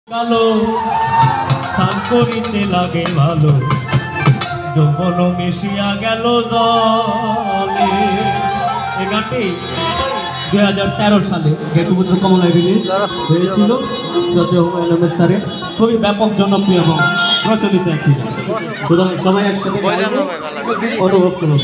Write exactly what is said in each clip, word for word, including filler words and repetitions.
কালো স্নান করিতে লাগে ভালো, যৌবন মিশিয়া গেল জলে। এই গানটি দুই হাজার তেরো সালে গেতুপুত্র কমলায় রিলিজ হয়েছিল শ্রদ্ধেয় হুমায়ুন আহমেদ স্যারের। খুবই ব্যাপক জনপ্রিয় এবং প্রচলিত একটি গান। সুতরাং সবাই একসাথে অনুভব করুন।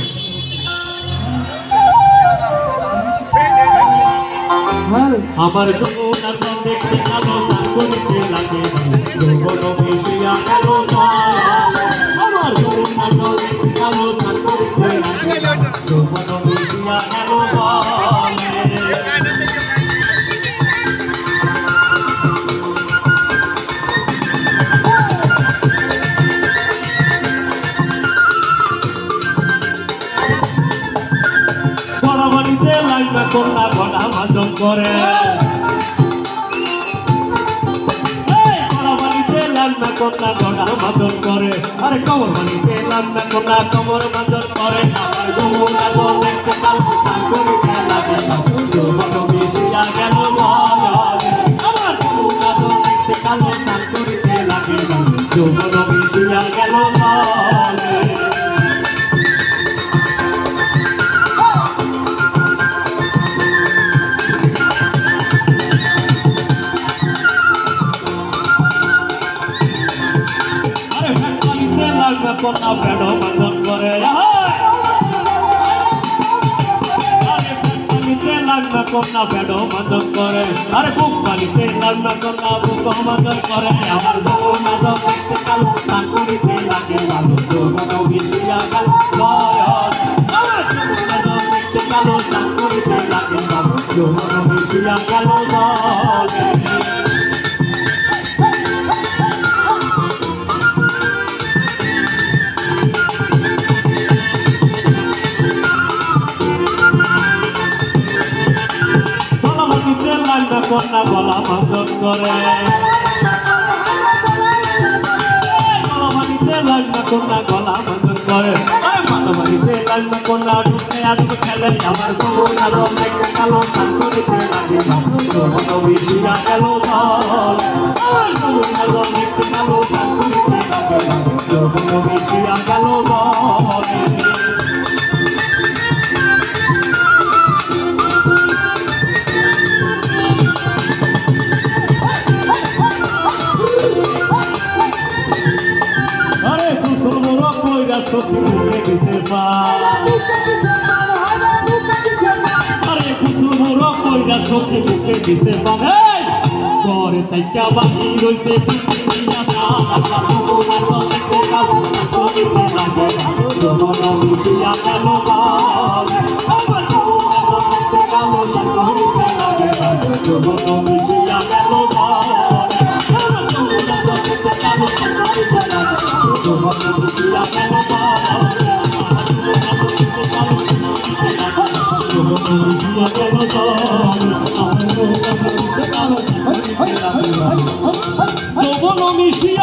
আমার যমুনার জল দেখতে কালো, স্নান করিতে লাগে যৌবন মিশিয়া গেল জলে। আমার যমুনার জল দেখতে কালো, স্নান করিতে লাগে যৌবন মিশিয়া গেল জলে। বড়বাড়িতে লাগবে কন্যা ঘটা মাদক করে, বড়বাড়িতে লাগবে কন্যা ঘটা মাদক করে, আরে কমর বাড়িতে লাগবে কন্যা কমর মাদক করে। আমার যমুনা জল দেখতে কালো, স্নান করিতে লাগে যৌবন মিশিয়া গেল জলে। আমার যমুনা জল দেখতে কালো, স্নান করিতে লাগে যৌবন মিশিয়া গেল জলে। কন্যা প্রেম মাদন করে, লাগবে কন্যা প্রেম মাদন করে, আরে বুক পালিতে লাগবে কন্যা বুক মাদন করে। আমার যমুনা জল দেখতে কালো, স্নান করিতে লাগে ভালো যৌবন মিশিয়া গেল জলে। আমার যমুনা জল দেখতে কালো, স্নান করিতে লাগে ভালো যৌবন মিশিয়া গেল জলে। লাগবে কন্যা গলা মাদন করে, গলাবাড়িতে লাগবে কন্যা গলা মাদন করে, আরে মাতাবাড়িতে লাগবে কন্যা ঢুকে আডুব খেলে। আমার যমুনা জল দেখতে কালো, স্নান করিতে লাগে যৌবন মিশিয়া গেল জলে। আমার যমুনা জল দেখতে কালো, স্নান করিতে লাগে যৌবন মিশিয়া গেল জলে। সখী মুখে দিতে পার, আরে কুসুম মোরা কইরা সখী মুখে দিতে পারে। ঘরে তাইকা বাকি রইছে পিছিয়া তার, যমুনা জল দেখতে কালো, স্নান করিতে লাগে যৌবন মিশিয়া গেল জলে। আমার যমুনা জল দেখতে কালো, স্নান করিতে লাগে যৌবন মিশিয়া গেল জলে। আমার যমুনা জল দেখতে কালো, স্নান করিতে লাগে যৌবন মিশিয়া গেল যৌবন মিশিয়া